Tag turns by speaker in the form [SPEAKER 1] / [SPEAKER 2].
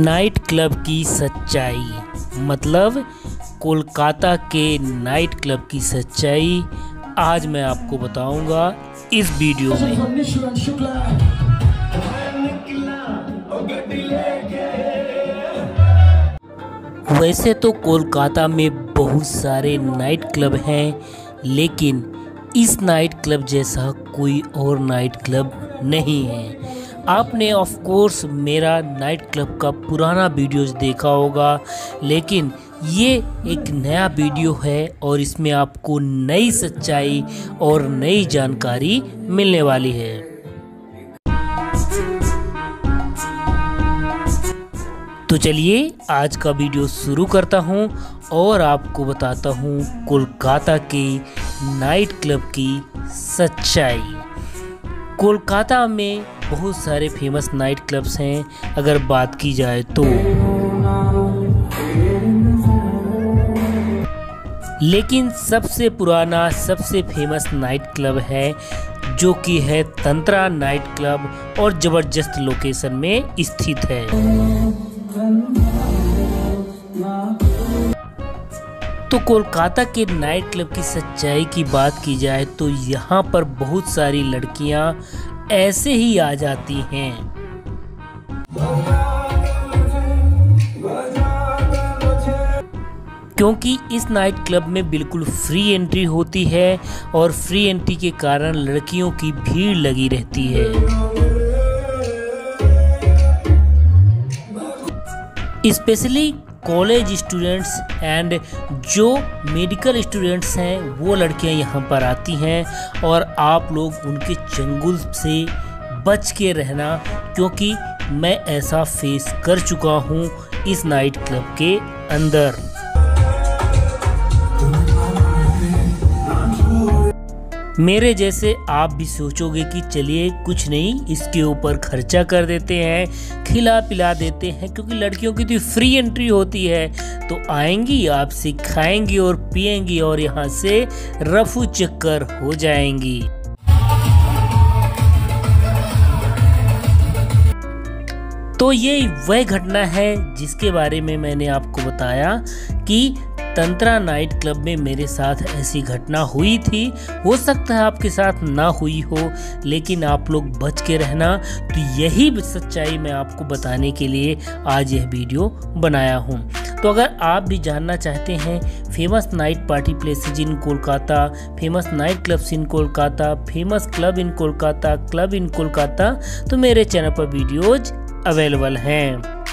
[SPEAKER 1] Night club की सच्चाई, मतलब कोलकाता के नाइट क्लब की सच्चाई आज मैं आपको बताऊंगा इस वीडियो में। वैसे तो कोलकाता में बहुत सारे नाइट क्लब हैं, लेकिन इस नाइट क्लब जैसा कोई और नाइट क्लब नहीं है। आपने ऑफ कोर्स मेरा नाइट क्लब का पुराना वीडियोस देखा होगा, लेकिन ये एक नया वीडियो है और इसमें आपको नई सच्चाई और नई जानकारी मिलने वाली है। तो चलिए आज का वीडियो शुरू करता हूँ और आपको बताता हूँ कोलकाता के नाइट क्लब की सच्चाई। कोलकाता में बहुत सारे फेमस नाइट क्लब्स हैं। अगर बात की जाए तो लेकिन सबसे पुराना सबसे फेमस नाइट क्लब है जो कि है तंत्रा नाइट क्लब और ज़बरदस्त लोकेशन में स्थित है। तो कोलकाता के नाइट क्लब की सच्चाई की बात की जाए तो यहाँ पर बहुत सारी लड़कियाँ ऐसे ही आ जाती हैं। क्योंकि इस नाइट क्लब में बिल्कुल फ्री एंट्री होती है और फ्री एंट्री के कारण लड़कियों की भीड़ लगी रहती है। स्पेशली कॉलेज स्टूडेंट्स एंड जो मेडिकल स्टूडेंट्स हैं वो लड़कियां यहाँ पर आती हैं और आप लोग उनके चंगुल से बच के रहना, क्योंकि मैं ऐसा फेस कर चुका हूँ इस नाइट क्लब के अंदर। मेरे जैसे आप भी सोचोगे कि चलिए कुछ नहीं, इसके ऊपर खर्चा कर देते हैं, खिला पिला देते हैं, क्योंकि लड़कियों की तो फ्री एंट्री होती है तो आएंगी, आपसे खाएंगी और पिएंगी और यहाँ से रफू चक्कर हो जाएंगी। तो ये वह घटना है जिसके बारे में मैंने आपको बताया कि तंत्रा नाइट क्लब में मेरे साथ ऐसी घटना हुई थी। हो सकता है आपके साथ ना हुई हो, लेकिन आप लोग बच के रहना। तो यही सच्चाई मैं आपको बताने के लिए आज यह वीडियो बनाया हूँ। तो अगर आप भी जानना चाहते हैं famous night party places in Kolkata, famous night clubs in Kolkata, famous club in Kolkata, तो मेरे चैनल पर वीडियोज अवेलेबल हैं।